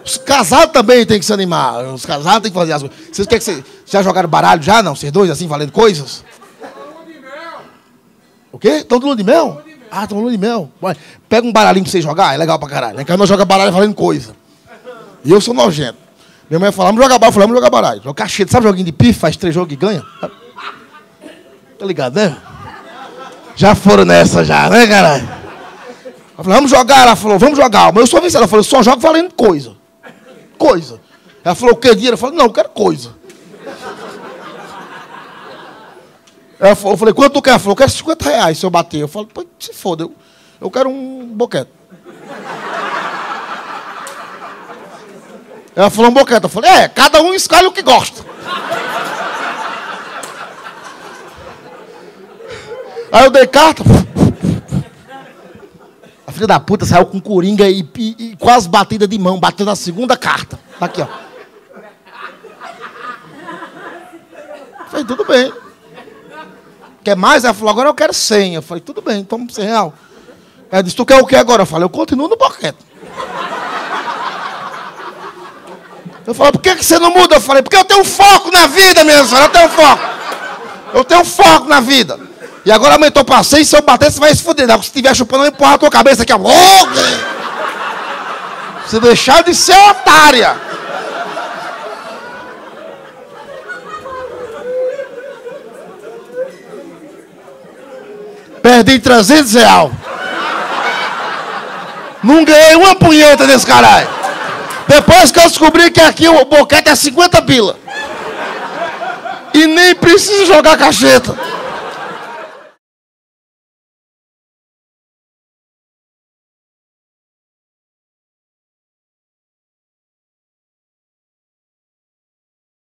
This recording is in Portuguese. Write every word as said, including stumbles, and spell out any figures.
Os casados também tem que se animar. Os casados tem que fazer as coisas. Vocês querem que vocês já jogaram baralho já, não? Vocês dois assim, valendo coisas? O quê? Estão de lua de mel? Ah, estão de lua de mel. Pega um baralhinho pra vocês jogar, é legal pra caralho. Né? Que nós jogamos baralho valendo coisa. E eu sou nojento. Minha mãe falava, vamos jogar baralho. Eu falei, vamos jogar baralho. Jogar cacheta. Sabe joguinho de pife? Faz três jogos e ganha? Tá ligado, né? Já foram nessa já, né, caralho? Eu falei, vamos jogar. Ela falou, vamos jogar. Mas eu sou viciado. Ela falou, eu só jogo valendo coisa. Coisa. Ela falou, o que dinheiro? Eu falei, não, eu quero coisa. Ela falou, eu falei, quanto tu quer? Ela falou, eu quero cinquenta reais se eu bater. Eu falei, pô, se foda, eu, eu quero um boquete. Ela falou, um boquete. Eu falei, é, cada um escolhe o que gosta. Aí eu dei carta. A filha da puta saiu com coringa e, e, e quase batida de mão, bateu na segunda carta. Aqui, ó. Falei, tudo bem. Quer mais? Ela falou, agora eu quero cem. Eu falei, tudo bem, toma cem reais. Ela disse, tu quer o que agora? Eu falei, eu continuo no boquete. Eu falei, por que você não muda? Eu falei, porque eu tenho foco na vida, minha senhora, eu tenho foco. Eu tenho foco na vida. E agora aumentou para cem, se eu bater, você vai se fuder. Se estiver chupando, eu empurrar a tua cabeça aqui, ó. Você deixar de ser otária. Perdi trezentos reais. Não ganhei uma punheta desse caralho. Depois que eu descobri que aqui o boquete é cinquenta pila. E nem preciso jogar cacheta.